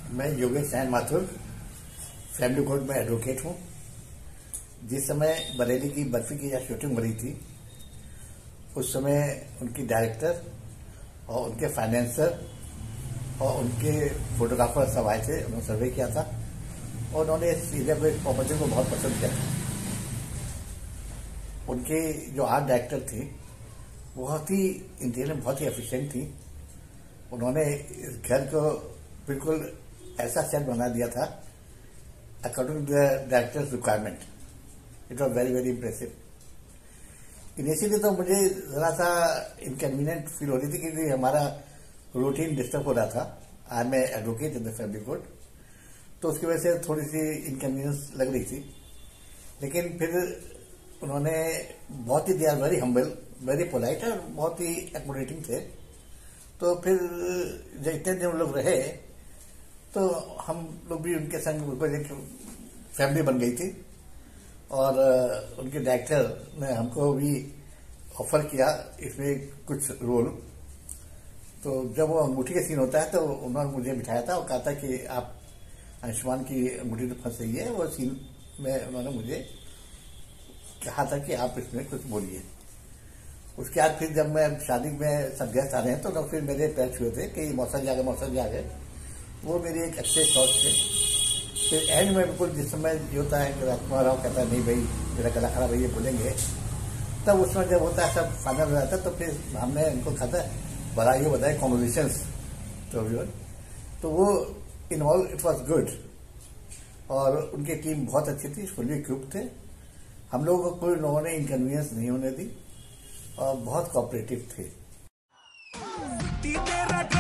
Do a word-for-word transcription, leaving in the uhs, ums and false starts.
मैं Yogesh Narayan Mathur family court में advocate हूँ। जिस समय बरेली की बर्फी की यहाँ शूटिंग हो रही थी, उस समय उनकी डायरेक्टर और उनके फाइनेंसर और उनके फोटोग्राफर सब आए थे। उन्होंने सर्वे किया था और उन्होंने इस एरिया को, इस प्रॉपर्टी को बहुत पसंद किया था। उनके जो आर्ट डायरेक्टर थी बहुत ही इंटीरियर बहुत ही एफिशिएंट थी। उन्होंने इस घर को बिल्कुल ऐसा सेट बना दिया था according to the directors requirement. It was very very impressive. Initially तो मुझे जरा सा इनकन्वीनियंट फील हो रही थी क्योंकि हमारा रूटीन डिस्टर्ब हो रहा था। I am advocate in the family court, तो उसकी वजह से थोड़ी सी इनकन्वीनियंस लग रही थी। लेकिन फिर उन्होंने बहुत ही they are very humble, very polite और बहुत ही एकोमोडेटिंग थे। तो फिर जब इतने दिन लोग रहे तो हम लोग भी उनके संग बिल्कुल एक फैमिली बन गई थी। और उनके डायरेक्टर ने हमको भी ऑफर किया इसमें कुछ रोल। तो जब वो अंगूठी का सीन होता है तो उन्होंने मुझे बिठाया था और कहा था कि आप अंशुमान की अंगूठी तो फंस रही है। वो सीन में उन्होंने मुझे कहा था कि आप इसमें कुछ बोलिए। उसके बाद फिर जब मैं शादी में सब गेस्ट आ रहे हैं तो फिर मेरे पैर छुए थे कि मौसा जी आ गए, मौसा जी आ गए। वो मेरे एक अच्छे शौक थे। फिर एंड में बिल्कुल जिस समय ये होता है कि राजकुमार राव कहता है नहीं भाई मेरा गला खराब है, ये बोलेंगे, तब उस समय जब होता है सब फाइनल हो जाता है तो फिर हमने उनको कहा था बधाई बताए कॉन्वर्जेशंस तो तो वो in all it was good. और उनकी टीम बहुत अच्छी थी, फुल्ली इक्विप्ड थे। हम लोगों को कोई लोगों ने इनकन्वीनियंस नहीं होने दी और बहुत कोऑपरेटिव थे।